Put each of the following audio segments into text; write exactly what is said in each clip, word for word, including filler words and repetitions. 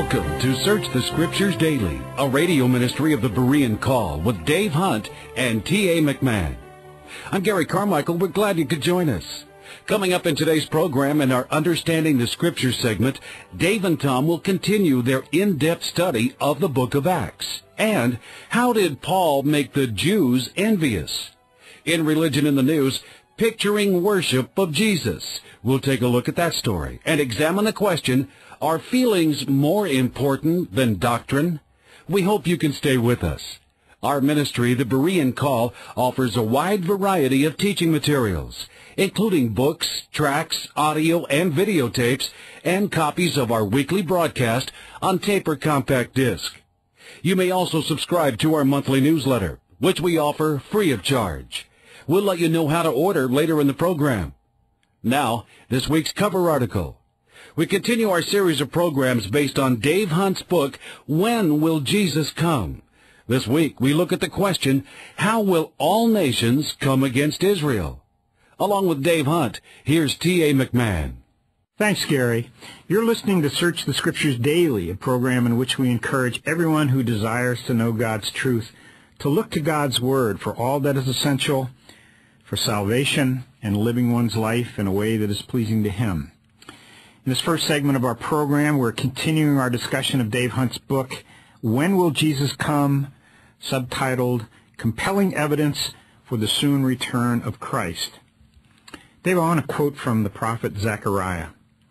Welcome to Search the Scriptures Daily, a radio ministry of the Berean Call with Dave Hunt and T A McMahon. I'm Gary Carmichael. We're glad you could join us. Coming up in today's program in our Understanding the Scriptures segment, Dave and Tom will continue their in-depth study of the book of Acts. And how did Paul make the Jews envious? In Religion in the News, Picturing Worship of Jesus. We'll take a look at that story and examine the question, are feelings more important than doctrine? We hope you can stay with us. Our ministry, the Berean Call, offers a wide variety of teaching materials, including books, tracts, audio, and videotapes, and copies of our weekly broadcast on tape or compact disc. You may also subscribe to our monthly newsletter, which we offer free of charge. We'll let you know how to order later in the program. Now, this week's cover article. We continue our series of programs based on Dave Hunt's book, When Will Jesus Come? This week, we look at the question, how will all nations come against Israel? Along with Dave Hunt, here's T A McMahon. Thanks, Gary. You're listening to Search the Scriptures Daily, a program in which we encourage everyone who desires to know God's truth to look to God's Word for all that is essential for salvation and living one's life in a way that is pleasing to Him. In this first segment of our program, we're continuing our discussion of Dave Hunt's book, When Will Jesus Come?, subtitled, Compelling Evidence for the Soon Return of Christ. Dave, I want to quote from the prophet Zechariah.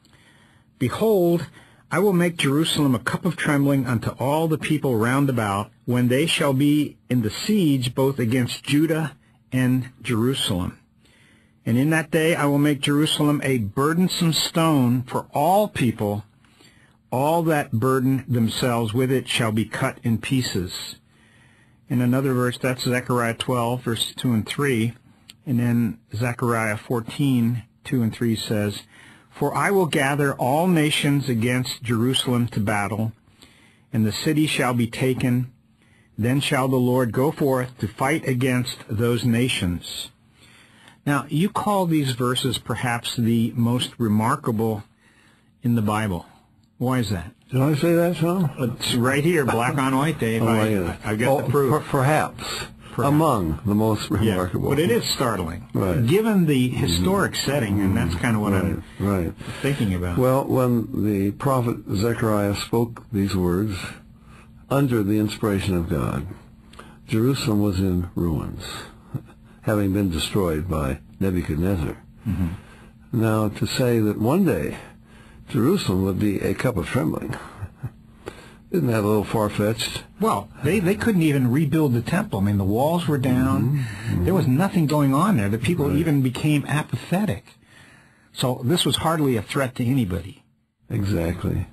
Behold, I will make Jerusalem a cup of trembling unto all the people round about, when they shall be in the siege both against Judah and Jerusalem. And in that day I will make Jerusalem a burdensome stone for all people. All that burden themselves with it shall be cut in pieces. In another verse, that's Zechariah twelve, verse two and three. And then Zechariah fourteen, two and three says, For I will gather all nations against Jerusalem to battle, and the city shall be taken. Then shall the Lord go forth to fight against those nations. Now, you call these verses perhaps the most remarkable in the Bible. Why is that? Did I say that, Tom? It's right here, black on white, Dave. Oh, I, yeah. I, I got oh, the proof. Per perhaps, perhaps among the most remarkable. Yeah, but it is startling, right. given the historic mm-hmm. setting, and that's kind of what right. I'm right. thinking about. Well, when the prophet Zechariah spoke these words under the inspiration of God, Jerusalem was in ruins, having been destroyed by Nebuchadnezzar. Mm-hmm. Now, to say that one day Jerusalem would be a cup of trembling, isn't that a little far-fetched? Well, they, they couldn't even rebuild the temple. I mean, the walls were down. Mm-hmm. Mm-hmm. There was nothing going on there. The people right. even became apathetic. So this was hardly a threat to anybody. Exactly.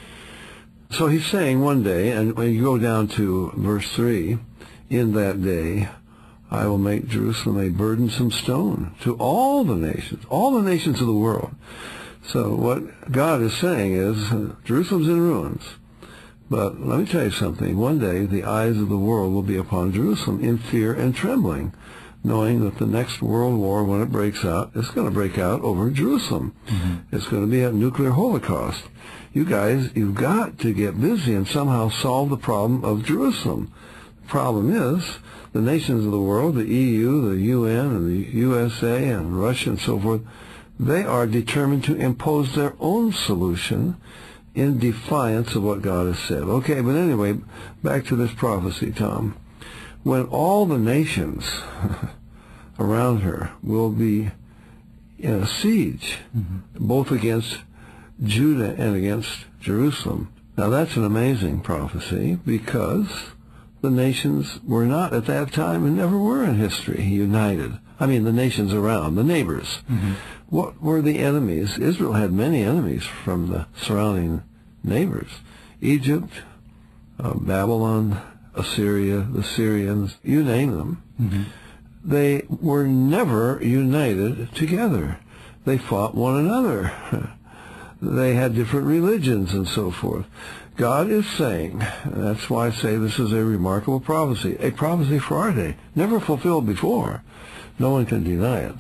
So he's saying one day, and when you go down to verse three, in that day I will make Jerusalem a burdensome stone to all the nations, all the nations of the world. So what God is saying is, uh, Jerusalem's in ruins. But let me tell you something. One day the eyes of the world will be upon Jerusalem in fear and trembling, knowing that the next world war, when it breaks out, it's going to break out over Jerusalem. Mm-hmm. It's going to be a nuclear holocaust. You guys, you've got to get busy and somehow solve the problem of Jerusalem. The problem is, the nations of the world, the E U, the U N, and the U S A, and Russia, and so forth, they are determined to impose their own solution in defiance of what God has said. Okay, but anyway, back to this prophecy, Tom. When all the nations around her will be in a siege, mm-hmm. both against Judah and against Jerusalem. Now that's an amazing prophecy, because the nations were not at that time, and never were in history, united. I mean, the nations around, the neighbors. Mm-hmm. What were the enemies? Israel had many enemies from the surrounding neighbors. Egypt, uh, Babylon, Assyria, the Syrians, you name them. Mm-hmm. They were never united together. They fought one another. They had different religions and so forth. God is saying, and that's why I say this is a remarkable prophecy, a prophecy for our day, never fulfilled before. No one can deny it.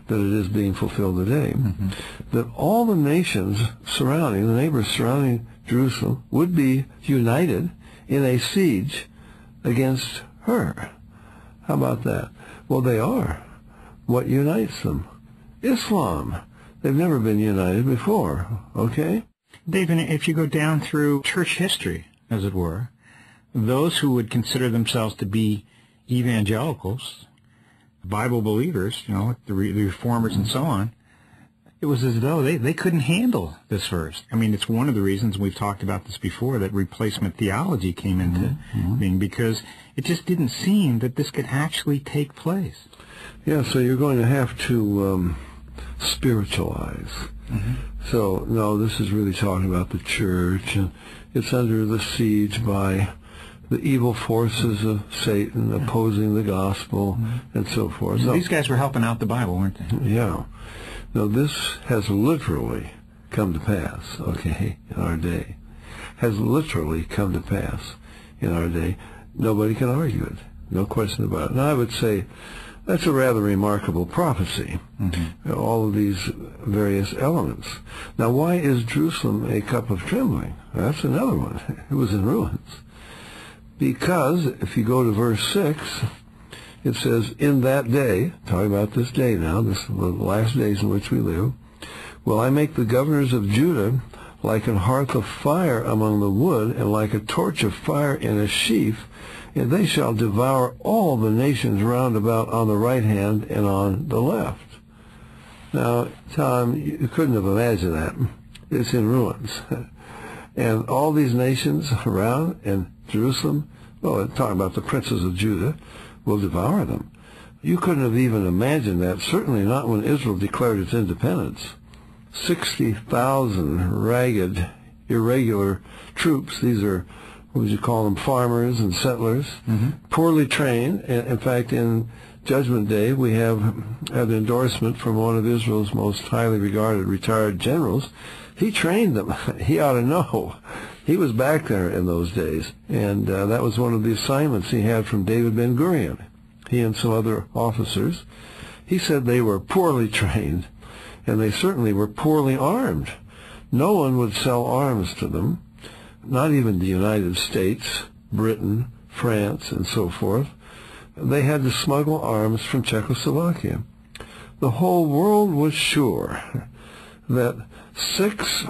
that it is being fulfilled today, Mm-hmm. that all the nations surrounding, the neighbors surrounding Jerusalem, would be united in a siege against her. How about that? Well, they are. What unites them? Islam. They've never been united before, okay? David, if you go down through church history, as it were, those who would consider themselves to be evangelicals, Bible believers, you know, the, re- the reformers and so on, it was as though they, they couldn't handle this verse. I mean, it's one of the reasons, we've talked about this before, that replacement theology came into Mm-hmm. being, because it just didn't seem that this could actually take place. Yeah, so you're going to have to um, spiritualize. Mm-hmm. So, no, this is really talking about the church, and it's under the siege by the evil forces of Satan opposing the gospel, mm-hmm. and so forth. So So, these guys were helping out the Bible, weren't they? yeah. Now, this has literally come to pass, okay, in our day. Has literally come to pass in our day. Nobody can argue it. No question about it. Now, I would say that's a rather remarkable prophecy, mm-hmm. all of these various elements. Now, why is Jerusalem a cup of trembling? That's another one. It was in ruins. Because, if you go to verse six, it says, in that day, talking about this day now, this the last days in which we live, will I make the governors of Judah like an hearth of fire among the wood, and like a torch of fire in a sheaf, and they shall devour all the nations round about on the right hand and on the left. Now, Tom, you couldn't have imagined that. It's in ruins. And all these nations around, and Jerusalem, well, it's talking about the princes of Judah, will devour them. You couldn't have even imagined that, certainly not when Israel declared its independence. sixty thousand ragged, irregular troops. These are, what would you call them, farmers and settlers, mm-hmm. poorly trained. In fact, in Judgment Day, we have an endorsement from one of Israel's most highly regarded retired generals. He trained them. He ought to know. He was back there in those days, and uh, that was one of the assignments he had from David Ben-Gurion. He and some other officers. He said they were poorly trained, and they certainly were poorly armed. No one would sell arms to them, not even the United States, Britain, France, and so forth. They had to smuggle arms from Czechoslovakia. The whole world was sure that six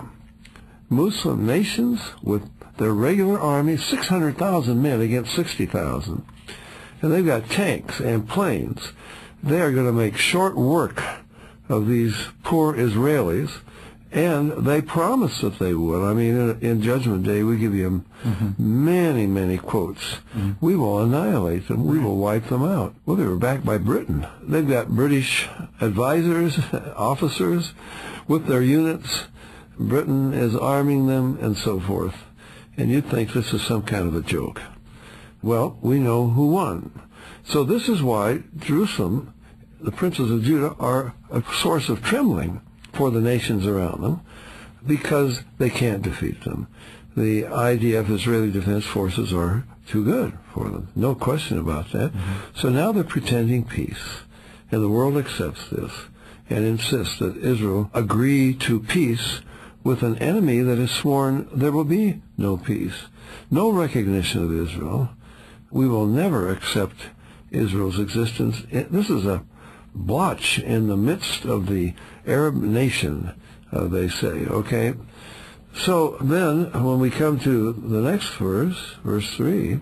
Muslim nations with their regular army, six hundred thousand men against sixty thousand, and they've got tanks and planes. They are going to make short work of these poor Israelis, and they promised that they would. I mean, in, in Judgment Day, we give you mm-hmm. many, many quotes. Mm-hmm. We will annihilate them. We will wipe them out. Well, they were backed by Britain. They've got British advisors, officers with their units. Britain is arming them, and so forth. And you'd think this is some kind of a joke. Well, we know who won. So this is why Jerusalem, the princes of Judah, are a source of trembling for the nations around them, because they can't defeat them. The I D F, Israeli Defense Forces, are too good for them. No question about that. Mm-hmm. So now they're pretending peace, and the world accepts this and insists that Israel agree to peace with an enemy that has sworn there will be no peace, no recognition of Israel. We will never accept Israel's existence. This is a blotch in the midst of the Arab nation, uh, they say, okay? So then, when we come to the next verse, verse three,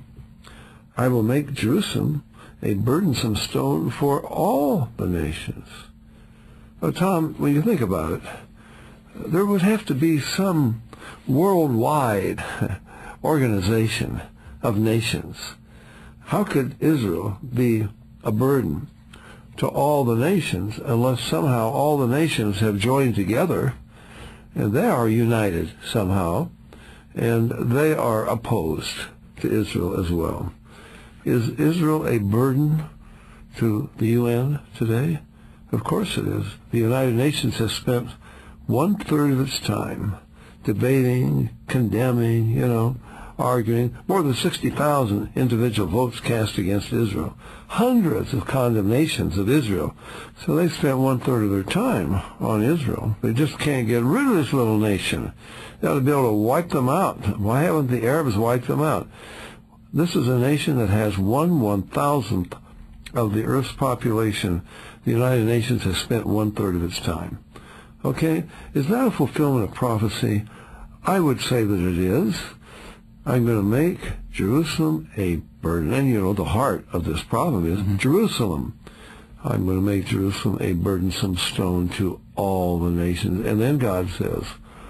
I will make Jerusalem a burdensome stone for all the nations. Oh, Tom, when you think about it, there would have to be some worldwide organization of nations. How could Israel be a burden to all the nations unless somehow all the nations have joined together and they are united somehow and they are opposed to Israel as well? Is Israel a burden to the U N today? Of course it is. The United Nations has spent one-third of its time debating, condemning, you know, arguing, more than sixty thousand individual votes cast against Israel, hundreds of condemnations of Israel. So they spent one-third of their time on Israel. They just can't get rid of this little nation. They ought to be able to wipe them out. Why haven't the Arabs wiped them out? This is a nation that has one one-thousandth of the Earth's population. The United Nations has spent one-third of its time. Okay? Is that a fulfillment of prophecy? I would say that it is. I'm going to make Jerusalem a burden. And, you know, the heart of this problem is mm-hmm. Jerusalem. I'm going to make Jerusalem a burdensome stone to all the nations. And then God says,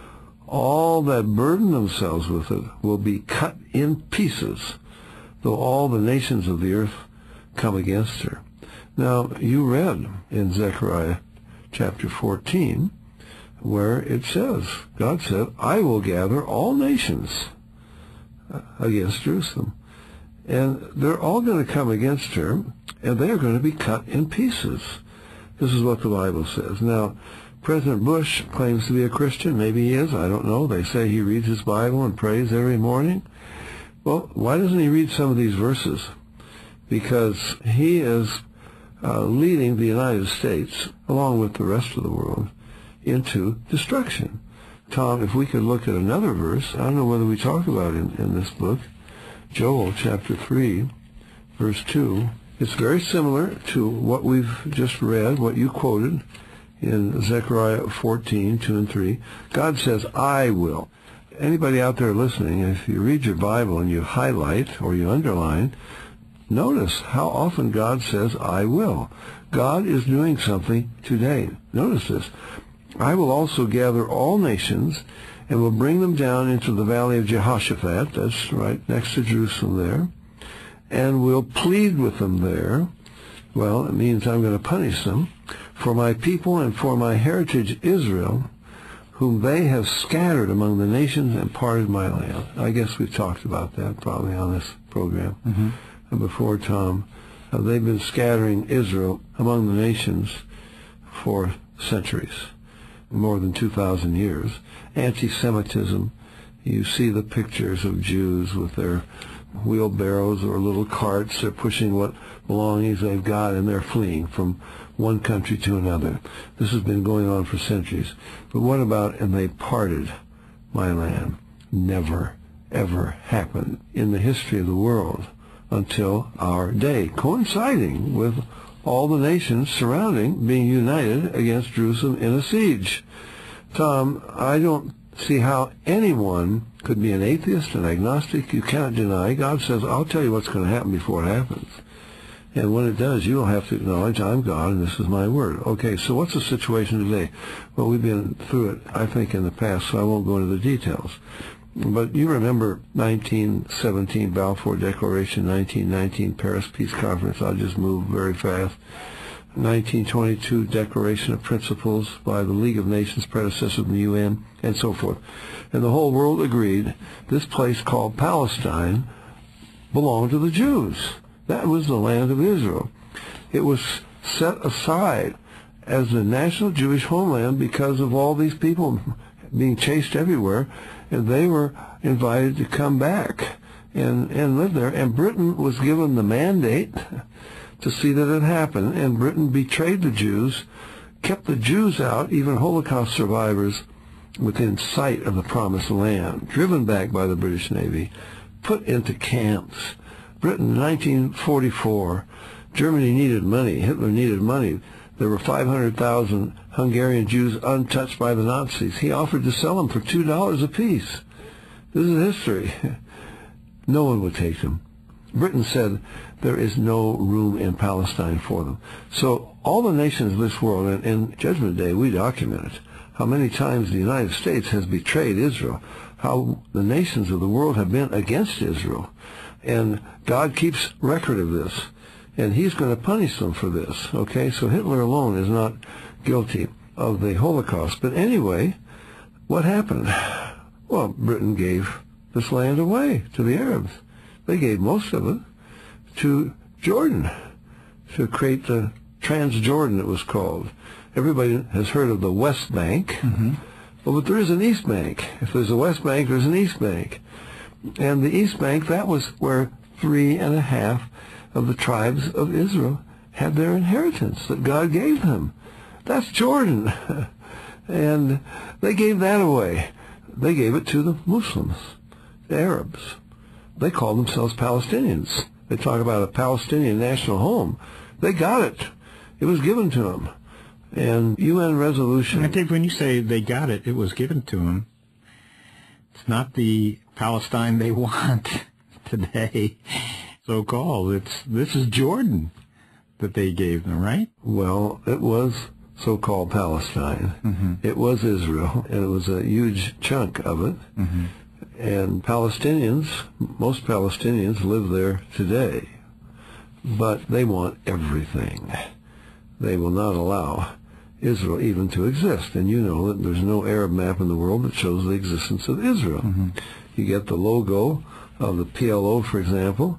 all that burden themselves with it will be cut in pieces, though all the nations of the earth come against her. Now, you read in Zechariah chapter fourteen, where it says, God said, I will gather all nations against Jerusalem. And they're all going to come against her, and they are going to be cut in pieces. This is what the Bible says. Now, President Bush claims to be a Christian. Maybe he is. I don't know. They say he reads his Bible and prays every morning. Well, why doesn't he read some of these verses? Because he is uh, leading the United States, along with the rest of the world, into destruction. Tom, if we could look at another verse, I don't know whether we talk about it in, in this book, Joel chapter three, verse two. It's very similar to what we've just read, what you quoted in Zechariah fourteen, two and three. God says, I will. Anybody out there listening, if you read your Bible and you highlight or you underline, notice how often God says, I will. God is doing something today. Notice this. I will also gather all nations and will bring them down into the valley of Jehoshaphat, that's right next to Jerusalem there, and will plead with them there. Well, it means I'm going to punish them for my people and for my heritage Israel, whom they have scattered among the nations and parted my land. I guess we've talked about that probably on this program mm-hmm. before, Tom. Uh, they've been scattering Israel among the nations for centuries, more than two thousand years. Anti-Semitism, you see the pictures of Jews with their wheelbarrows or little carts. They're pushing what belongings they've got, and they're fleeing from one country to another. This has been going on for centuries. But what about, and they parted my land? Never, ever happened in the history of the world until our day, coinciding with all the nations surrounding being united against Jerusalem in a siege. Tom, I don't see how anyone could be an atheist, an agnostic. You cannot deny. God says, I'll tell you what's going to happen before it happens. And when it does, you don't have to acknowledge, I'm God and this is my word. Okay, so what's the situation today? Well, we've been through it, I think, in the past, so I won't go into the details. But you remember nineteen seventeen Balfour Declaration, nineteen nineteen Paris Peace Conference. I'll just move very fast. nineteen twenty-two Declaration of Principles by the League of Nations, predecessor of the U N, and so forth. And the whole world agreed this place called Palestine belonged to the Jews. That was the land of Israel. It was set aside as the national Jewish homeland because of all these people being chased everywhere, and they were invited to come back and, and live there. And Britain was given the mandate to see that it happened, and Britain betrayed the Jews, kept the Jews out, even Holocaust survivors, within sight of the Promised Land, driven back by the British Navy, put into camps. Britain, nineteen forty-four, Germany needed money, Hitler needed money. There were five hundred thousand Hungarian Jews untouched by the Nazis. He offered to sell them for two dollars apiece. This is history. No one would take them. Britain said there is no room in Palestine for them. So all the nations of this world, and in Judgment Day we document it, how many times the United States has betrayed Israel, how the nations of the world have been against Israel. And God keeps record of this, and he's going to punish them for this. Okay, so Hitler alone is not guilty of the Holocaust. But anyway, what happened? Well, Britain gave this land away to the Arabs. They gave most of it to Jordan to create the Transjordan, it was called. Everybody has heard of the West Bank. Mm-hmm. Well, but there is an East Bank. If there's a West Bank, there's an East Bank. And the East Bank, that was where three and a half of the tribes of Israel had their inheritance that God gave them. That's Jordan. And they gave that away. They gave it to the Muslims, the Arabs. They call themselves Palestinians. They talk about a Palestinian national home. They got it. It was given to them. And U N resolution... I think when you say they got it, it was given to them. It's not the Palestine they want today, so-called. It's this is Jordan that they gave them, right? Well, it was so-called Palestine. Mm-hmm. It was Israel, and it was a huge chunk of it. Mm-hmm. And Palestinians, most Palestinians live there today, but they want everything. They will not allow Israel even to exist. And you know that there's no Arab map in the world that shows the existence of Israel. Mm-hmm. You get the logo of the P L O, for example.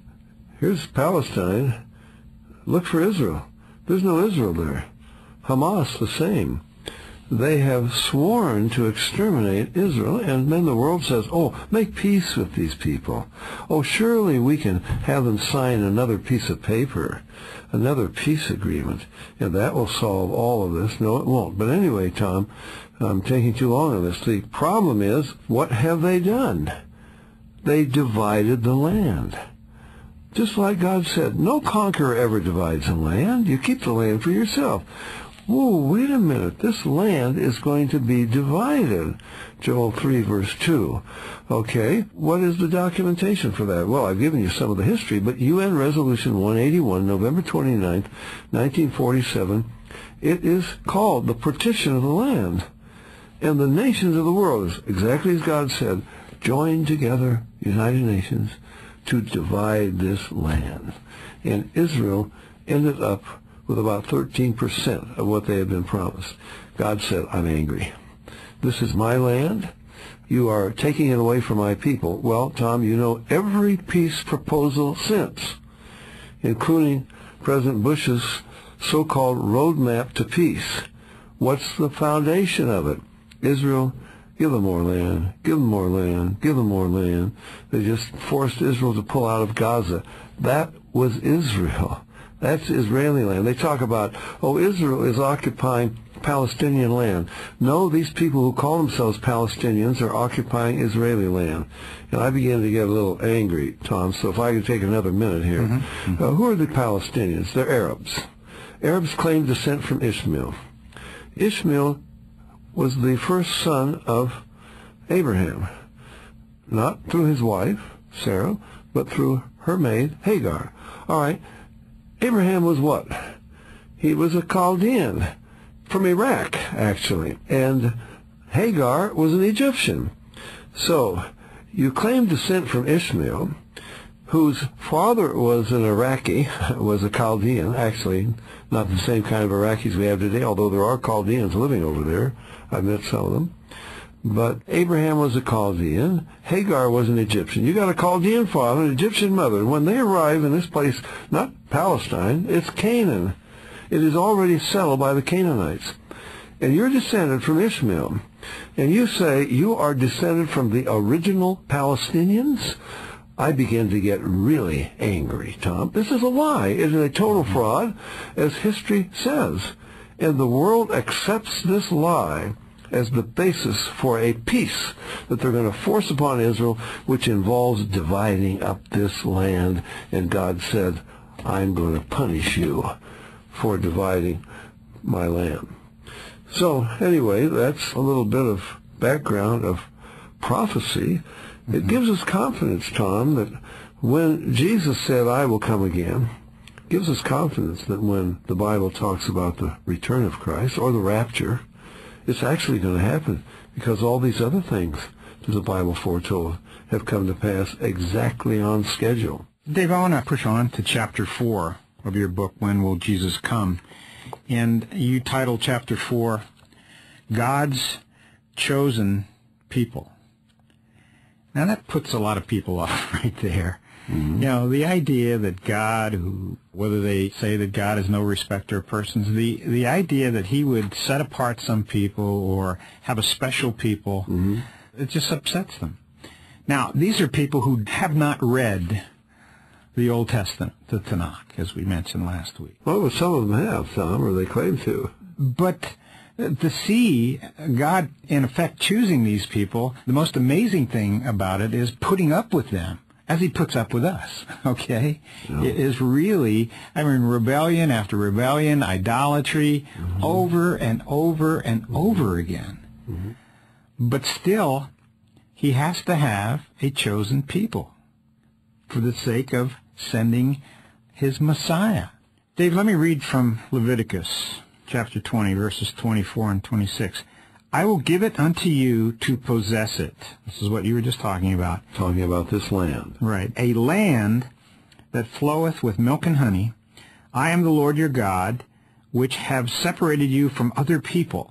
Here's Palestine. Look for Israel. There's no Israel there. Hamas, the same. They have sworn to exterminate Israel, and then the world says, oh, make peace with these people. Oh, surely we can have them sign another piece of paper, another peace agreement, and that will solve all of this. No, it won't. But anyway, Tom, I'm taking too long on this. The problem is, what have they done? They divided the land. Just like God said, no conqueror ever divides the land. You keep the land for yourself. Whoa, wait a minute. This land is going to be divided. Joel three, verse two. Okay, what is the documentation for that? Well, I've given you some of the history, but U N Resolution one eighty-one, November twenty-ninth, nineteen forty-seven, it is called the partition of the land. And the nations of the world, is exactly as God said, joined together, United Nations, to divide this land. And Israel ended up with about thirteen percent of what they had been promised. God said, I'm angry. This is my land. You are taking it away from my people. Well, Tom, you know every peace proposal since, including President Bush's so-called roadmap to peace. What's the foundation of it? Israel, give them more land, give them more land, give them more land. They just forced Israel to pull out of Gaza. That was Israel. That's Israeli land. They talk about, oh, Israel is occupying Palestinian land. No, these people who call themselves Palestinians are occupying Israeli land. And I began to get a little angry, Tom, so if I could take another minute here. Mm-hmm. Mm-hmm. Uh, who are the Palestinians? They're Arabs. Arabs claim descent from Ishmael. Ishmael was the first son of Abraham, not through his wife, Sarah, but through her maid, Hagar. All right. Abraham was what? He was a Chaldean from Iraq, actually. And Hagar was an Egyptian. So you claim descent from Ishmael, whose father was an Iraqi, was a Chaldean, actually not the same kind of Iraqis we have today, although there are Chaldeans living over there. I've met some of them. But Abraham was a Chaldean. Hagar was an Egyptian. You got a Chaldean father, an Egyptian mother. And when they arrive in this place, not Palestine, it's Canaan. It is already settled by the Canaanites. And you're descended from Ishmael. And you say you are descended from the original Palestinians? I begin to get really angry, Tom. This is a lie. It is a total fraud, as history says. And the world accepts this lie as the basis for a peace that they're going to force upon Israel, which involves dividing up this land. And God said, I'm going to punish you for dividing my land. So anyway, that's a little bit of background of prophecy. Mm-hmm. It gives us confidence, Tom, that when Jesus said, I will come again, it gives us confidence that when the Bible talks about the return of Christ or the rapture, it's actually going to happen, because all these other things that the Bible foretold have come to pass exactly on schedule. Dave, I want to push on to chapter four of your book, When Will Jesus Come? And you title chapter four, God's Chosen People. Now that puts a lot of people off right there. Mm-hmm. You know, the idea that God, who, whether they say that God is no respecter of persons, the, the idea that he would set apart some people or have a special people, mm-hmm. it just upsets them. Now, these are people who have not read the Old Testament, the Tanakh, as we mentioned last week. Well, some of them have, Tom, or they claim to. But to see God, in effect, choosing these people, the most amazing thing about it is putting up with them, as he puts up with us, okay? Yeah. It is really, I mean, rebellion after rebellion, idolatry, mm-hmm. over and over and mm-hmm. over again. Mm-hmm. But still, he has to have a chosen people for the sake of sending his Messiah. Dave, let me read from Leviticus chapter twenty, verses twenty-four and twenty-six. I will give it unto you to possess it. This is what you were just talking about. Talking about this land. Right. A land that floweth with milk and honey. I am the Lord your God, which have separated you from other people.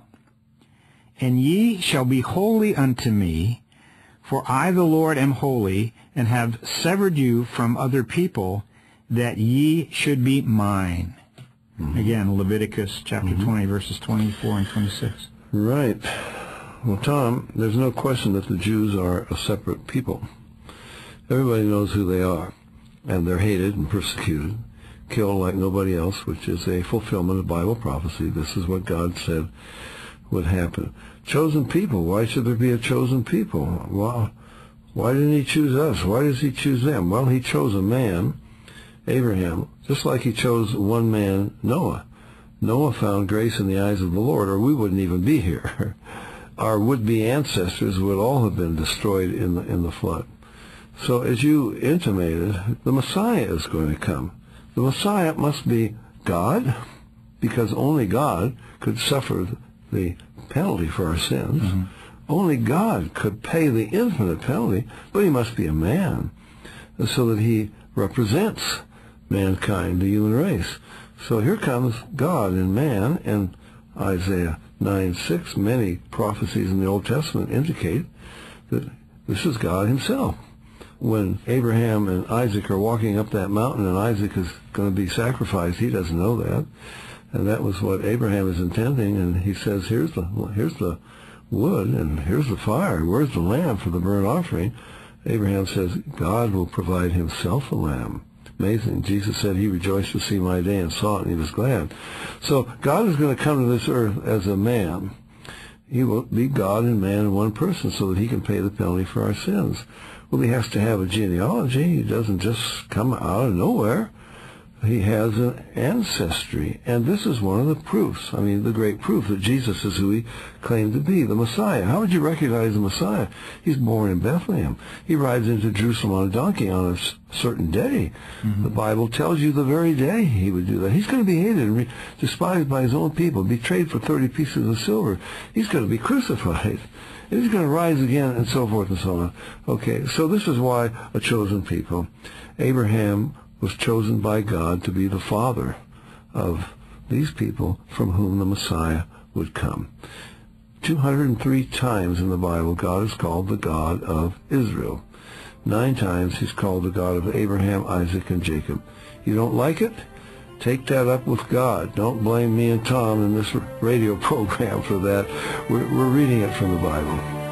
And ye shall be holy unto me, for I the Lord am holy, and have severed you from other people, that ye should be mine. Mm-hmm. Again, Leviticus chapter mm-hmm. twenty, verses twenty-four and twenty-six. Right. Well, Tom, there's no question that the Jews are a separate people. Everybody knows who they are, and they're hated and persecuted, killed like nobody else, which is a fulfillment of Bible prophecy. This is what God said would happen. Chosen people. Why should there be a chosen people? Well, why didn't he choose us? Why does he choose them? Well, he chose a man, Abraham, just like he chose one man, Noah. Noah found grace in the eyes of the Lord, or we wouldn't even be here. Our would-be ancestors would all have been destroyed in the, in the flood. So as you intimated, the Messiah is going to come. The Messiah must be God, because only God could suffer the penalty for our sins. Mm-hmm. Only God could pay the infinite penalty, but he must be a man, so that he represents mankind, the human race. So here comes God in man, and Isaiah nine six, many prophecies in the Old Testament indicate that this is God himself. When Abraham and Isaac are walking up that mountain and Isaac is going to be sacrificed, he doesn't know that. And that was what Abraham is intending, and he says, here's the, here's the wood, and here's the fire. Where's the lamb for the burnt offering? Abraham says, God will provide himself a lamb. Amazing. Jesus said he rejoiced to see my day and saw it, and he was glad. So God is going to come to this earth as a man. He will be God and man in one person so that he can pay the penalty for our sins. Well, he has to have a genealogy. He doesn't just come out of nowhere. He has an ancestry, and this is one of the proofs, I mean, the great proof that Jesus is who he claimed to be, the Messiah. How would you recognize the Messiah? He's born in Bethlehem. He rides into Jerusalem on a donkey on a certain day. Mm-hmm. The Bible tells you the very day he would do that. He's going to be hated and despised by his own people, betrayed for thirty pieces of silver. He's going to be crucified. And he's going to rise again, and so forth and so on. Okay, so this is why a chosen people. Abraham was chosen by God to be the father of these people from whom the Messiah would come. two hundred three times in the Bible, God is called the God of Israel. Nine times he's called the God of Abraham, Isaac, and Jacob. You don't like it? Take that up with God. Don't blame me and Tom in this radio program for that. We're, we're reading it from the Bible.